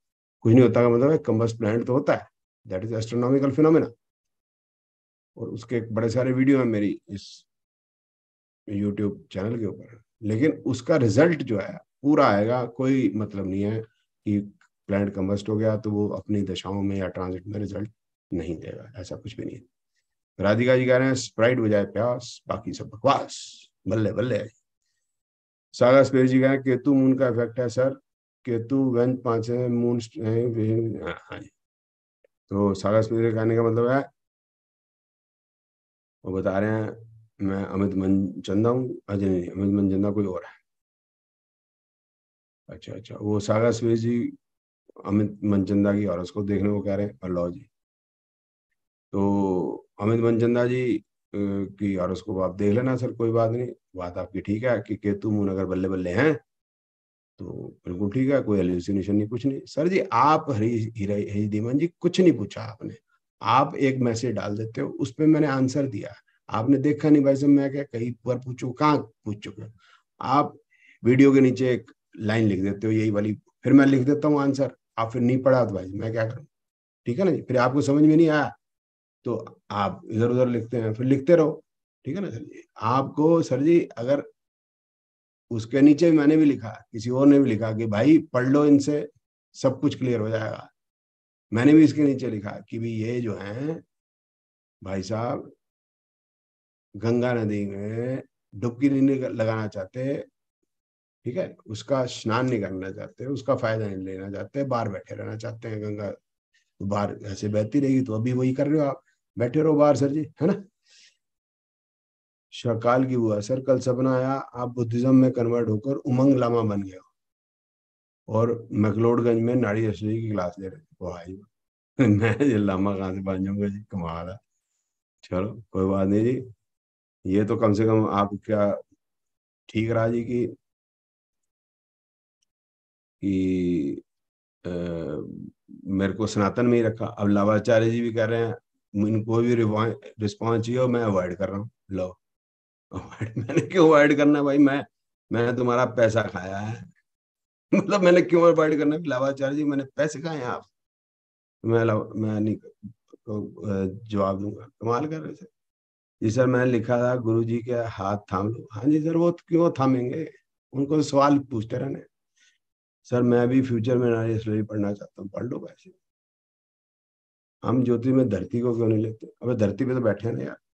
कुछ नहीं होता का मतलब है कंबस्ट प्लैनेट तो होता है, दैट इज एस्ट्रोनॉमिकल फिनोमेना। और उसके बड़े सारे वीडियो हैं मेरी इस यूट्यूब चैनल के ऊपर। लेकिन उसका रिजल्ट जो है पूरा आएगा, कोई मतलब नहीं है कि प्लैनेट कंबस्ट हो गया तो वो अपनी दशाओं में या ट्रांजिट में रिजल्ट नहीं देगा, ऐसा कुछ भी नहीं है। राधिका जी कह रहे हैं स्प्राइट बजाय प्यास, बाकी सब बकवास, बल्ले बल्ले। सागा स्पेस जी कह रहे हैं केतु मून का इफेक्ट है सर, केतु वन पांच मून। हाँ, तो सागा स्पेस कहने का मतलब है, वो बता रहे हैं मैं अमित मनचंदा हूँ, अजय नहीं, अमित मनचंदा कोई और है। अच्छा अच्छा, वो सागा स्पेस जी अमित मनचंदा की और उसको देखने को कह रहे हैं, और लो जी। तो अमित मनचंदा जी की और उसको आप देख लेना सर, कोई बात नहीं, बात आपकी ठीक है कि केतु मून अगर बल्ले बल्ले हैं तो बिल्कुल ठीक है, कोई हेल्यूसिनेशन नहीं, कुछ नहीं। सर जी आप हरी धीमन जी कुछ नहीं पूछा आपने, आप एक मैसेज डाल देते हो, उस पर मैंने आंसर दिया, आपने देखा नहीं भाई साहब, मैं क्या कई बार पूछू, कहाँ पूछ चुके हो आप? वीडियो के नीचे एक लाइन लिख देते हो यही वाली, फिर मैं लिख देता हूँ आंसर, आप फिर नहीं पढ़ा तो भाई मैं क्या करूँ? ठीक है ना जी, फिर आपको समझ में नहीं आया तो आप इधर उधर लिखते हैं, फिर लिखते रहो। ठीक है ना सर जी, आपको सर जी अगर उसके नीचे मैंने भी लिखा, किसी और ने भी लिखा कि भाई पढ़ लो इनसे, सब कुछ क्लियर हो जाएगा। मैंने भी इसके नीचे लिखा कि भी ये जो है भाई साहब गंगा नदी में डुबकी नहीं लगाना चाहते, ठीक है, उसका स्नान नहीं करना चाहते, उसका फायदा नहीं लेना चाहते, बाहर बैठे रहना चाहते हैं, गंगा तो बाहर ऐसे बहती रहेगी, तो अभी वही कर रहे हो आप, बैठे रहो बाहर सर जी, है ना। शकाल की हुआ सर, कल सपना आया आप बुद्धिज्म में कन्वर्ट होकर उमंग लामा बन गए हो और मैक्लोडगंज में नाड़ी अशरी की क्लास ले रहे थे, भाई मैं ये लामा कहाँ से बन जाऊंगा जी, कमाल है। चलो कोई बात नहीं जी, ये तो कम से कम आप क्या ठीक रहा जी कि मेरे को सनातन में ही रखा। अब लावाचार्य जी भी कह रहे हैं इनको भी रिस्पॉन्स चाहिए और मैं अवॉइड कर रहा हूँ, लो अवॉइड मैंने क्यों अवॉइड करना है भाई, मैंने तुम्हारा पैसा खाया है मतलब मैंने क्यों अवॉइड करना है लावाचार्य जी, मैंने पैसे खाए हैं आप, मैं नहीं जवाब दूंगा, कमाल कर रहे थे। जी सर मैंने लिखा था गुरु जी के हाथ थाम लो, हाँ जी सर वो क्यों थामेंगे, उनको तो सवाल पूछते रहने। सर मैं भी फ्यूचर में नारी स्टोरी पढ़ना चाहता हूँ, पढ़ लो वैसे, हम ज्योति में धरती को क्यों नहीं लेते, अबे धरती पे तो बैठे हैं ना यार,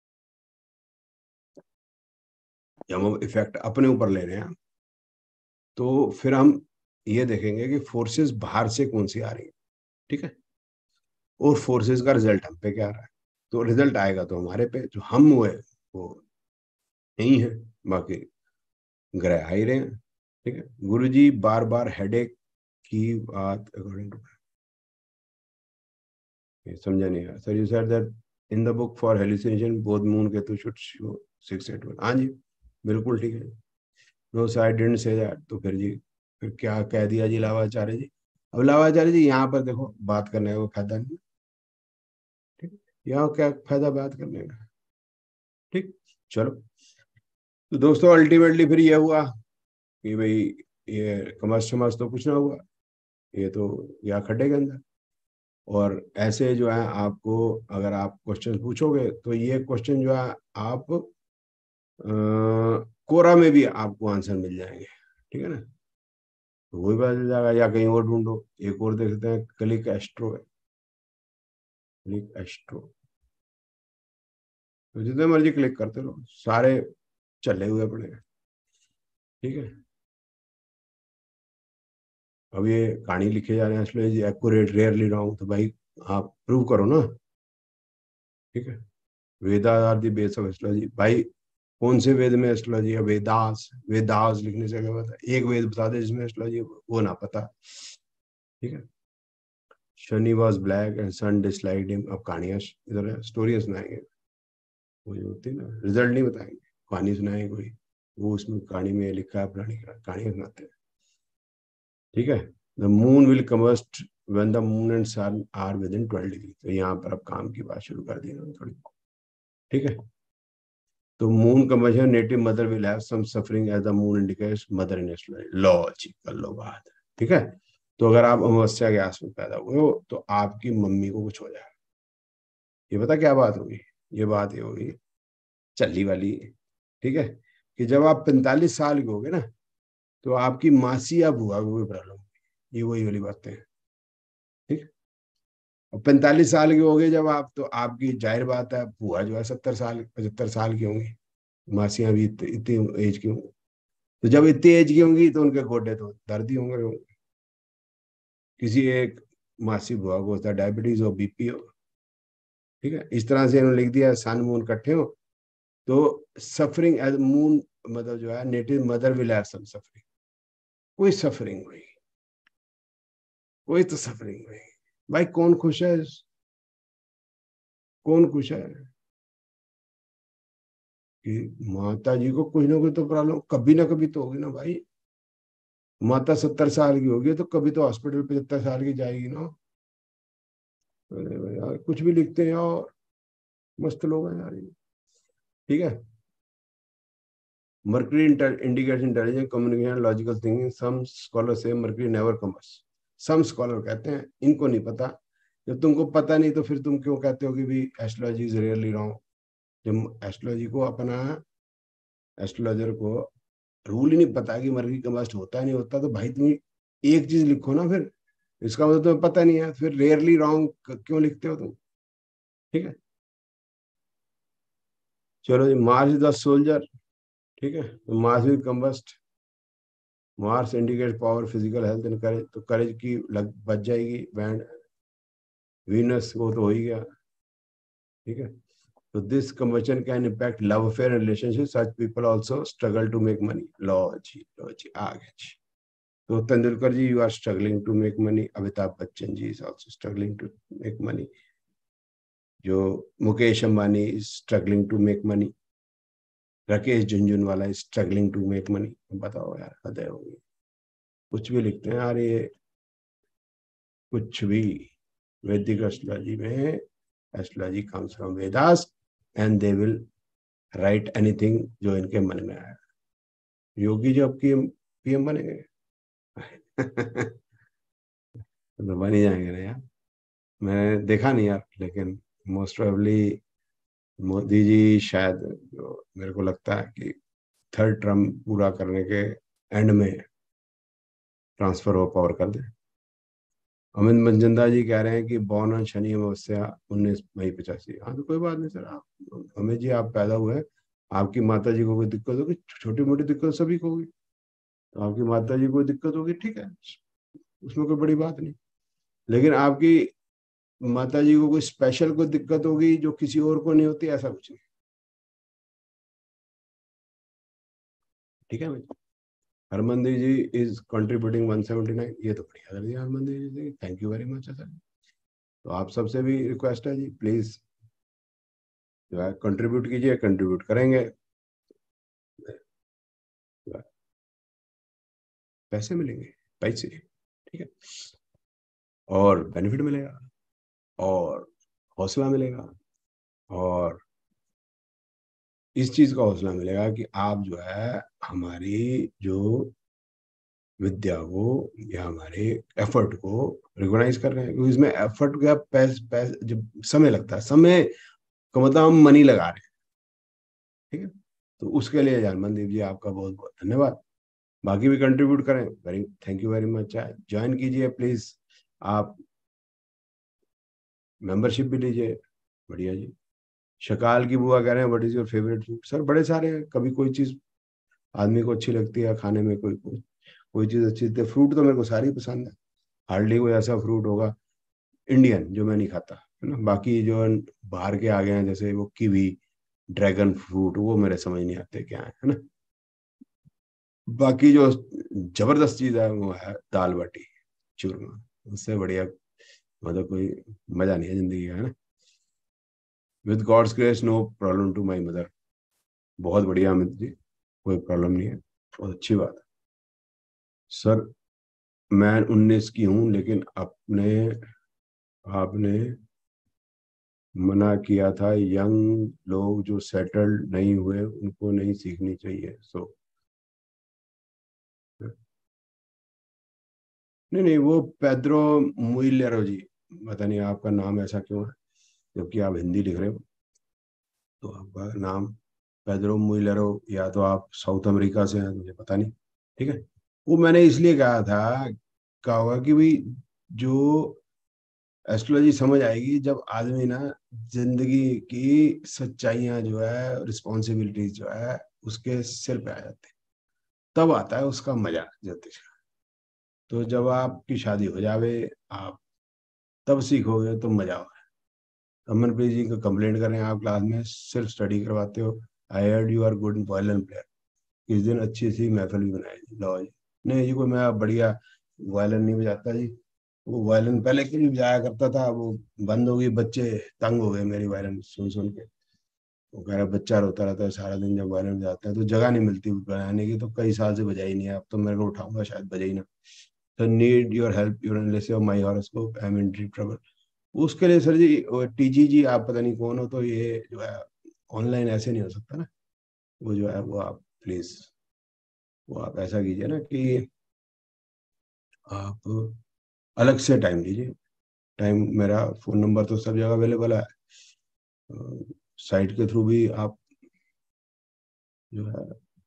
जब हम इफेक्ट अपने ऊपर ले रहे हैं तो फिर हम ये देखेंगे कि फोर्सेस बाहर से कौन सी आ रही है, ठीक है, और फोर्सेस का रिजल्ट हम पे क्या आ रहा है। तो रिजल्ट आएगा तो हमारे पे, जो हम हुए वो नहीं है, बाकी ग्रह आ ही रहे हैं। ठीक है, गुरु जी बार बार हेडेक की बात अकॉर्डिंग टू, समझा नहीं है sir, you said that in the book for hallucination both moon Ketu should show 681, हाँ जी बिल्कुल ठीक है। No sir I didn't say that, तो फिर जी फिर क्या कह दिया जी लावाचार्य जी। अब लावाचार्य जी यहाँ पर देखो बात करने का कोई फायदा नहीं, ठीक, यहाँ क्या फायदा बात करने का, ठीक। चलो तो दोस्तों अल्टीमेटली फिर ये हुआ कि भाई ये कमर शमस तो कुछ ना हुआ, ये तो या खड्डे के अंदर। और ऐसे जो है आपको अगर आप क्वेश्चन पूछोगे तो ये क्वेश्चन जो है आप कोरा में भी आपको आंसर मिल जाएंगे, ठीक है ना, तो वही बात मिल जाएगा, या कहीं और ढूंढो। एक और देखते हैं, क्लिक एस्ट्रो है, क्लिक एस्ट्रो, तो जितने मर्जी क्लिक करते रहो, सारे चले हुए पड़े हैं, ठीक है। अब ये कहानी लिखे जा रहे हैं एस्ट्रोलॉजी एक्यूरेट रेयरली रॉन्ग, तो भाई आप प्रूव करो ना, ठीक है। Veda are the base of astrology, भाई कौन से वेद में एस्ट्रोलॉजी है? वेदास, वेदास लिखने से क्या पता, एक वेद बता दे जिसमें एस्ट्रोलॉजी वो ना पता, ठीक है। Shani was black and sun disliked him, अब कहानियां इधर स्टोरियां सुनाएंगे, वो जो होती है ना, रिजल्ट नहीं बताएंगे, कहानी सुनाएंगे कोई, वो उसमें कहानी में लिखा है पुरानी कहानियां सुनाते हैं, ठीक है। The moon will combust when the moon and sun are within 12 degree, तो यहाँ पर अब काम की बात शुरू कर दी ना थोड़ी, ठीक है। तो moon combustion native mother will have some suffering as the moon indicates mother in astrology, लो जी कर लो बात, ठीक है। तो अगर आप अमावस्या के आस में पैदा हुए हो तो आपकी मम्मी को कुछ हो जाएगा। ये पता क्या बात होगी? ये बात ये होगी चल्ली वाली, ठीक है, कि जब आप 45 साल के होगे ना, तो आपकी मासी या बुआ को कोई प्रॉब्लम होगी। ये वही वाली बातें हैं, ठीक है। और 45 साल के हो गए जब आप, तो आपकी जाहिर बात है बुआ जो है 70 साल 75 साल की होंगी, मासियां भी इतनी इतनी एज की होंगी। तो जब इतनी एज की होंगी तो उनके गोडे तो दर्द ही होंगे। किसी एक मासी बुआ को होता है डायबिटीज हो, बीपी हो, ठीक है। इस तरह से इन्होंने लिख दिया सन मून इकट्ठे हो तो सफरिंग एज मून, मतलब जो है native mother will have some suffering. कोई सफरिंग नहीं, कोई तो सफरिंग नहीं। भाई कौन खुश है? कौन खुश है कि माता जी को कुछ ना कुछ तो प्रॉब्लम कभी ना कभी तो होगी ना भाई। माता 70 साल की होगी तो कभी तो हॉस्पिटल 75 साल की जाएगी ना। अरे भाई यार कुछ भी लिखते हैं और मस्त लोग हैं यार ये, ठीक है। Mercury indicates intelligent communication logical thinking, some scholar से mercury never commerce. Some scholar कहते हैं इनको नहीं पता। जब तुमको पता नहीं तो फिर तुम क्यों कहते हो कि भी एस्ट्रोलॉजी इज रियली रॉन्ग? जब एस्ट्रोलॉजी को अपना, एस्ट्रोलॉजर को रूल ही नहीं पता कि मर्करी कम्बस्ट होता है नहीं होता, तो भाई तुम एक चीज लिखो ना फिर। इसका मतलब तुम्हें पता नहीं है, फिर रेयरली रॉन्ग क्यों लिखते हो तुम? ठीक है। चलो जी, मार्स इज द सोल्जर, ठीक है। तो mars will combust, mars indicate power physical health and courage, तो करेज की लग बच जाएगी बैंड। वीनस वो तो हो ही गया, ठीक है। तो this conversion can impact love affair and relationship, such people also struggle to make money. लो जी आ गए जी। तो Tendulkar ji you are struggling to make money, Amitabh Bachchan ji is also struggling to make money, जो Mukesh Ambani is struggling to make money, Rakesh Jhunjhunwala is struggling to make money. बताओ यार हद होगी, कुछ भी लिखते हैं यार ये, कुछ भी। वैदिक एस्ट्रोलॉजी में, astrology comes from Vedas and they will write anything जो इनके मन में आया। योगी जो आपकी पीएम बनेंगे तो बन ही जाएंगे ना यार। मैंने देखा नहीं यार, लेकिन मोस्ट प्रोबेबली मोदी जी शायद, जो मेरे को लगता है कि थर्ड टर्म पूरा करने के एंड में ट्रांसफर हो पावर कर दे। अमित मंजंदा जी कह रहे हैं कि बॉर्न ऑन शनि अमावस्या 19 मई 85। हाँ तो कोई बात नहीं सर, आप अमित जी आप पैदा हुए हैं, आपकी माता जी को कोई दिक्कत होगी, छोटी मोटी दिक्कत सभी को होगी, तो आपकी माता जी को कोई दिक्कत होगी ठीक है, उसमें कोई बड़ी बात नहीं। लेकिन आपकी माता जी को कोई स्पेशल कोई दिक्कत होगी जो किसी और को नहीं होती, ऐसा कुछ नहीं, ठीक है भाई। हरमनदीप जी इज कंट्रीब्यूटिंग 179, ये तो बढ़िया कर दिया Harmandeep ji, thank you very much sir. तो आप सबसे भी रिक्वेस्ट है जी, प्लीज जो है कंट्रीब्यूट कीजिए, कंट्रीब्यूट करेंगे जो है, पैसे मिलेंगे, पैसे, ठीक है, और बेनिफिट मिलेगा, और हौसला मिलेगा, और इस चीज का हौसला मिलेगा कि आप जो है हमारी जो विद्या को या हमारे एफर्ट को रिकॉग्नाइज कर रहे हैं, क्योंकि इसमें एफर्ट का जब समय लगता है, समय का मतलब हम मनी लगा रहे हैं, ठीक है। तो उसके लिए जानमनदीप जी आपका बहुत बहुत धन्यवाद। बाकी भी कंट्रीब्यूट करें, very thank you very much, join कीजिए प्लीज। आप मेंबरशिप भी लीजिए, बढ़िया जी। शकाल की बुआ कह रहे हैं what is your favourite food? Sir बड़े सारे हैं, कभी कोई चीज आदमी को अच्छी लगती है खाने में, कोई चीज अच्छी लगती है। फ्रूट तो मेरे को सारी पसंद है, हार्डली कोई ऐसा फ्रूट होगा इंडियन जो मैं नहीं खाता, है ना। बाकी जो बाहर के आ गए हैं जैसे वो कीवी, ड्रैगन फ्रूट, वो मेरे समझ नहीं आते क्या है ना। बाकी जो जबरदस्त चीज है वो है दाल बाटी चूरमा, उससे बढ़िया मतलब कोई मजा नहीं है जिंदगी का, है ना। With god's grace no problem to my mother. बहुत बढ़िया अमित जी, कोई प्रॉब्लम नहीं है, बहुत अच्छी बात है। सर मैं 19 की हूँ, लेकिन अपने आपने मना किया था यंग लोग जो सेटल्ड नहीं हुए उनको नहीं सीखनी चाहिए, सो नहीं नहीं, वो पेड्रो मुइलेरो जी। पता नहीं आपका नाम ऐसा क्यों है, जबकि आप हिंदी लिख रहे हो। तो आपका नाम पेड्रो मुइलेरो, या तो आप साउथ अमेरिका से हैं, मुझे पता नहीं। ठीक है। वो मैंने इसलिए कहा होगा कि भाई जो एस्ट्रोलॉजी समझ आएगी जब आदमी ना जिंदगी की सच्चाइयां जो है, रिस्पॉन्सिबिलिटीज जो है, उसके सिर पे आ जाती है। तब आता है उसका मजा ज्योतिष का। तो जब आपकी शादी हो जावे, आप तब सीखोगे तो मजा होगा। अमनप्रीत जी को कंप्लेंट कर रहे हैं आप क्लास में सिर्फ स्टडी करवाते हो। I heard you are good violin player. इस दिन अच्छी सी महफिल भी बनाई जी, लो जी। नहीं जी, कोई मैं बढ़िया वायलिन नहीं बजाता जी। वो वायलिन पहले के लिए बजाया करता था, वो बंद हो गई, बच्चे तंग हो गए मेरी वायलिन सुन सुन के। वो कह रहा बच्चा रोता रहता है सारा दिन, जब वायलिन बजाते हैं तो जगह नहीं मिलती बजाने की, तो कई साल से बजाई नहीं है। अब तो मेरे को उठाऊंगा शायद बजे ही ना। तो need your help your analysis of my horoscope, I am in deep trouble. उसके लिए सर जी, टीजी जी आप पता नहीं कौन हो, तो ये जो है ऑनलाइन ऐसे नहीं हो सकता ना। वो जो है वो आप प्लीज, वो आप ऐसा कीजिए ना कि आप अलग से टाइम लीजिए। टाइम, मेरा फोन नंबर तो सब जगह अवेलेबल है। साइट के थ्रू भी आप जो है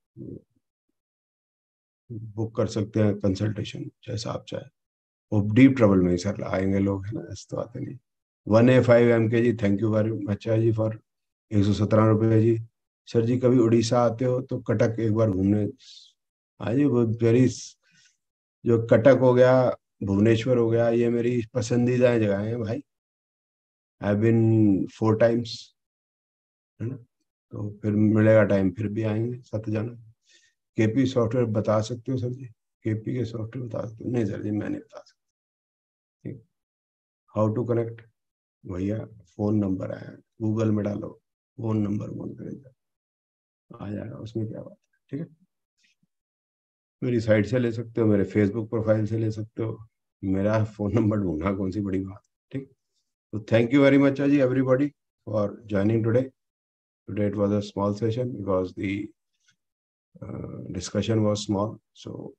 बुक कर सकते हैं कंसल्टेशन, जैसा आप चाहे। और डीप ट्रबल में ही सर आएंगे लोग, है ना, ऐसे तो आते नहीं। 1A5 MK ji, thank you very much जी फॉर 117 रुपये जी। सर जी कभी उड़ीसा आते हो तो कटक एक बार घूमने। हाँ जी, वो वेरी, जो कटक हो गया, भुवनेश्वर हो गया, ये मेरी पसंदीदा जगह है भाई। आई बिन 4 टाइम्स, है ना। तो फिर मिलेगा टाइम फिर भी आएंगे साथ जाना। केपी सॉफ्टवेयर बता सकते हो सर जी? केपी के सॉफ्टवेयर बता सकते हो? नहीं सर जी, मैं नहीं बता सकता। ठीक। हाउ टू कनेक्ट, भैया फोन नंबर है, गूगल में डालो फोन नंबर, फोन करेगा आ जाएगा, उसमें क्या बात है। ठीक है। मेरी साइट से ले सकते हो, मेरे फेसबुक प्रोफाइल से ले सकते हो। मेरा फोन नंबर ढूंढना कौन सी बड़ी बात है। ठीक। तो थैंक यू वेरी मच जी everybody for joining today. Today it was a small session because the discussion was small. So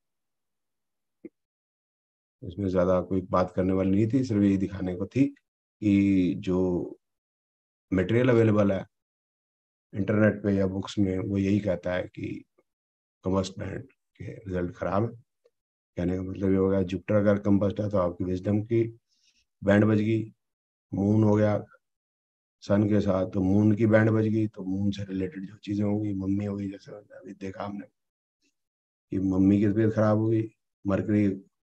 इसमें ज़्यादा कोई बात करने वाली नहीं थी, सिर्फ यही दिखाने को थी कि जो मटेरियल अवेलेबल है इंटरनेट पे या बुक्स में, वो यही कहता है कि कम्बस्ट बैंड के रिजल्ट खराब है। कहने का मतलब ये हो गया, जुपिटर अगर कम्बस्ट है तो आपकी विजडम की बैंड बज गई। मून हो गया सन के साथ, तो मून की बैंड बज गई, तो मून से रिलेटेड जो चीज़ें होंगी, मम्मी हो गई, जैसे अभी देखा हमने कि मम्मी की तबीयत खराब हो गई। मरकरी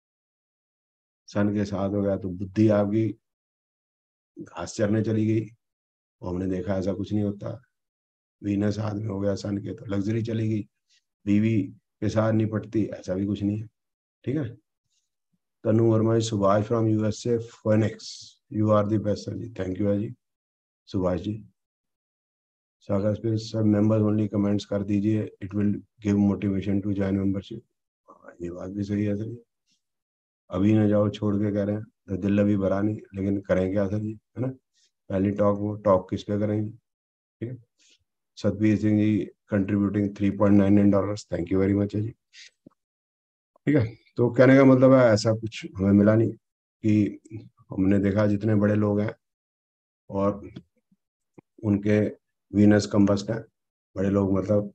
सन के साथ हो गया तो बुद्धि आपकी घास चरने चली गई। और हमने देखा ऐसा कुछ नहीं होता। वीनस हाथ में हो गया सन के तो लग्जरी चली गई। बीवी के साथ निपटती, ऐसा भी कुछ नहीं है। ठीक है। Tanu Varma ji, Subhash from USA Phoenix, you are the best sir जी, थैंक यू है जी सुभाष जी। सागर स्पेस सब मेंबर्स ओनली कमेंट्स कर दीजिए, it will give motivation to join membership. ये बात भी सही है सर जी। अभी ना जाओ छोड़ के कह रहे हैं, तो दिल अभी भरा नहीं, लेकिन करें क्या सर जी, है ना। पहली टॉक, वो टॉक किस पे करेंगे। ठीक है। Satbir Singh ji contributing $3.99, thank you very much है जी। ठीक है। तो कहने का मतलब है ऐसा कुछ हमें मिला नहीं कि हमने देखा जितने बड़े लोग हैं और उनके वीनस कंबस्ट हैं। बड़े लोग मतलब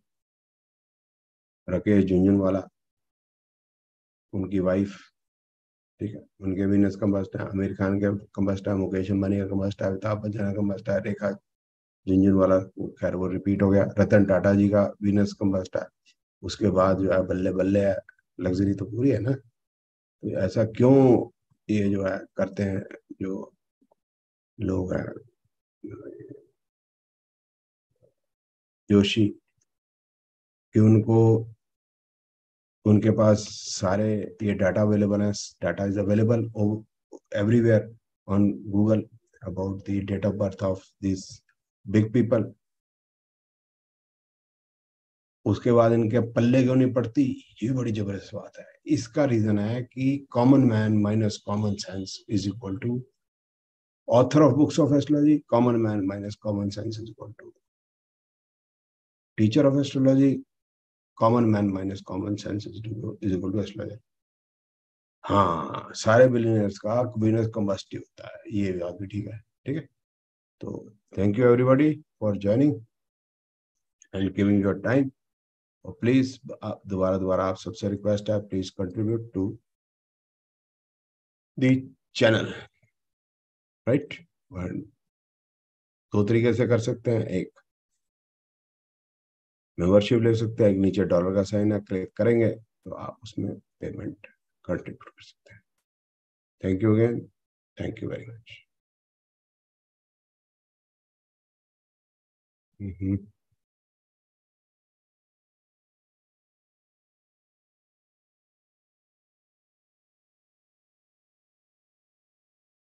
राकेश झुनझुनवाला, उनकी वाइफ, ठीक है, उनके वीनस कंबस्ट है। आमिर खान के कंबस्ट है, मुकेश अंबानी का कंबस्ट है, अमिताभ बच्चन का कंबस्ट है, रेखा झुनझुनवाला, खैर वो रिपीट हो गया। रतन टाटा जी का वीनस कंबस्ट है। उसके बाद जो है बल्ले बल्ले है, लग्जरी तो पूरी है ना। तो ऐसा क्यों ये जो है करते हैं जो लोग हैं, जोशी, कि उनको, उनके पास सारे ये डाटा अवेलेबल है। Data is available everywhere on Google about the date of birth of this big people. उसके बाद इनके पल्ले क्यों नहीं पड़ती, ये बड़ी जबरदस्त बात है। इसका रीजन है कि common man minus common sense is equal to author of books of astrology. Common man minus common sense is equal to teacher of astrology. Common man minus common sense is equal to astrologer. हाँ, सारे billionaires का business का must ही होता है, ये बात भी ठीक है। ठीक है, तो thank you everybody for joining and giving your time. और प्लीज दोबारा दोबारा आप सबसे रिक्वेस्ट है, please contribute to the channel, right. दो तरीके से कर सकते हैं, एक मेंबरशिप ले सकते हैं, एक नीचे डॉलर का साइन है, क्लिक करेंगे तो आप उसमें पेमेंट कंट्रीब्यूट कर सकते हैं। Thank you again, thank you very much.